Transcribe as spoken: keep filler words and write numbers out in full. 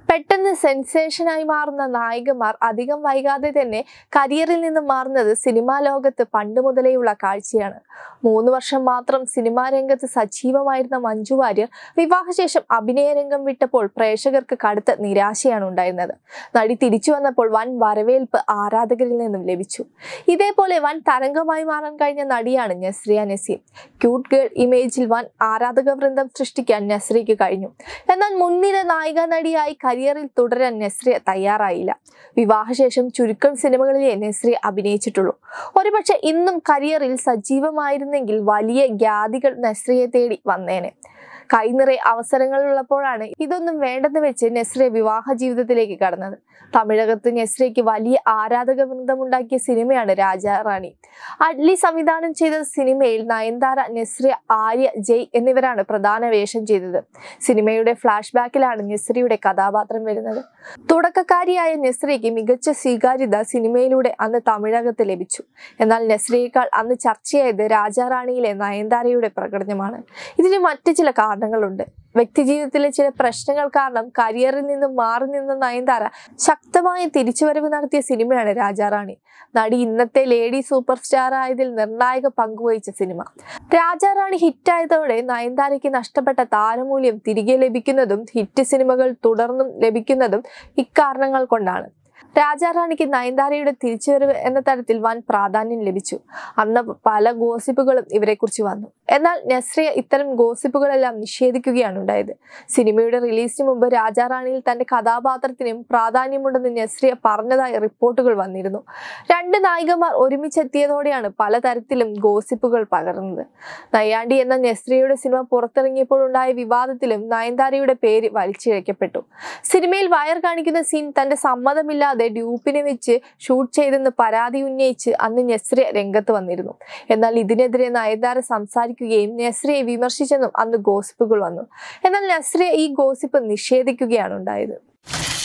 പെട്ടെന്ന് സെൻസേഷനായി മാറുന്ന നായികമാർ അധികം വൈകാതെ തന്നെ കരിയറിൽ നിന്ന് മാറുന്നത് സിനിമാ ലോകത്ത് പണ്ട് മുതലേയുള്ള കാഴ്ചയാണ്. മൂന്ന് വർഷം മാത്രം സിനിമാ രംഗത്ത് സജീവമായിരുന്ന മഞ്ജു വാര്യർ വിവാഹശേഷം അഭിനയ രംഗം വിട്ടപ്പോൾ പ്രേക്ഷകർക്ക് കടുത്ത നിരാശയാണ് ഉണ്ടായിരുന്നത്. നടി തിരിച്ചു വന്നപ്പോൾ വൻ വരവേൽപ്പ് ആരാധകരിൽ നിന്നും ലഭിച്ചു. ഇതേപോലെ വൻ തരംഗമായി മാറാൻ കഴിഞ്ഞ നടിയാണ് നസ്രിയ നസീം. ക്യൂട്ട് ഗേൾ ഇമേജിൽ വൻ ആരാധക വൃന്ദം സൃഷ്ടിക്കാൻ നസ്രിയയ്ക്ക് കഴിഞ്ഞു. എന്നാൽ മുൻനിര നായിക നടിയായി കരിയറിൽ തുടരാൻ നസ്രിയ തയ്യാറായില്ല. വിവാഹശേഷം ചുരുക്കം സിനിമകളിലെ നസ്രിയ അഭിനയിച്ചിട്ടുള്ളൂ. ഒരുപക്ഷെ ഇന്നും കരിയറിൽ സജീവമായിരുന്നെങ്കിൽ വലിയ ഖ്യാതികൾ നസ്രിയെ തേടി വന്നേനെ. കൈനിറയെ അവസരങ്ങളുള്ളപ്പോഴാണ് ഇതൊന്നും വേണ്ടെന്ന് വെച്ച് നസ്രിയ വിവാഹ ജീവിതത്തിലേക്ക് കടന്നത്. തമിഴകത്ത് നസ്രിയയ്ക്ക് വലിയ ആരാധക വൃന്ദമുണ്ടാക്കിയ സിനിമയാണ് രാജാറാണി. അഡ്ലി സംവിധാനം ചെയ്ത സിനിമയിൽ നയൻതാര, നസ്രിയ, ആര്യ, ജയ് എന്നിവരാണ് പ്രധാന വേഷം ചെയ്തത്. സിനിമയുടെ ഫ്ലാഷ് ബാക്കിലാണ് നസ്രിയയുടെ കഥാപാത്രം വരുന്നത്. തുടക്കക്കാരിയായ നസ്രിയയ്ക്ക് മികച്ച സ്വീകാര്യത സിനിമയിലൂടെ അന്ന് തമിഴകത്ത് ലഭിച്ചു. എന്നാൽ നസ്രിയേക്കാൾ അന്ന് ചർച്ചയായത് രാജാറാണിയിലെ നയൻതാരയുടെ പ്രകടനമാണ്. ഇതിന് മറ്റു ചില കാരണങ്ങളുണ്ട്. വ്യക്തിജീവിതത്തിലെ ചില പ്രശ്നങ്ങൾ കാരണം കരിയറിൽ നിന്നും മാറി നിന്ന നയൻതാര ശക്തമായ തിരിച്ചുവരവ് നടത്തിയ സിനിമയാണ് രാജാറാണി. നടി ഇന്നത്തെ ലേഡി സൂപ്പർ സ്റ്റാർ ആയതിൽ നിർണായക പങ്കുവഹിച്ച സിനിമ. രാജാറാണി ഹിറ്റായതോടെ നയൻതാരയ്ക്ക് നഷ്ടപ്പെട്ട താരമൂല്യം തിരികെ ലഭിക്കുന്നതും ഹിറ്റ് സിനിമകൾ തുടർന്നും ലഭിക്കുന്നതും ഇക്കാരണങ്ങൾ കൊണ്ടാണ്. രാജാറാണിക്ക് നയൻതാരയുടെ തിരിച്ചുവരവ് എന്ന തരത്തിൽ വൻ പ്രാധാന്യം ലഭിച്ചു. അന്ന് പല ഗോസിപ്പുകളും ഇവരെ കുറിച്ച് വന്നു. എന്നാൽ നസ്രിയ ഇത്തരം ഗോസിപ്പുകളെല്ലാം നിഷേധിക്കുകയാണ് ഉണ്ടായത്. സിനിമയുടെ റിലീസിന് മുമ്പ് രാജാറാണിയിൽ തന്റെ കഥാപാത്രത്തിനും പ്രാധാന്യമുണ്ടെന്ന് നസ്രിയ പറഞ്ഞതായി റിപ്പോർട്ടുകൾ വന്നിരുന്നു. രണ്ട് നായികമാർ ഒരുമിച്ചെത്തിയതോടെയാണ് പലതരത്തിലും ഗോസിപ്പുകൾ പകർന്നത്. നയ്യാണ്ടി എന്ന നസ്രിയയുടെ സിനിമ പുറത്തിറങ്ങിയപ്പോഴുണ്ടായ വിവാദത്തിലും നയൻതാരയുടെ പേര് വലിച്ചിഴക്കപ്പെട്ടു. സിനിമയിൽ വയർ കാണിക്കുന്ന സീൻ തന്റെ സമ്മതമില്ലാതെ ഡ്യൂപ്പിനെ വെച്ച് ഷൂട്ട് ചെയ്തെന്ന് പരാതി ഉന്നയിച്ച് അന്ന് നസ്രിയ രംഗത്ത് വന്നിരുന്നു. എന്നാൽ ഇതിനെതിരെ നയൻതാര സംസാരിക്കുകയും നസ്രിയെ വിമർശിച്ചെന്നും അന്ന് ഗോസിപ്പുകൾ വന്നു. എന്നാൽ നസ്രിയ ഈ ഗോസിപ്പ് നിഷേധിക്കുകയാണ് ഉണ്ടായത്.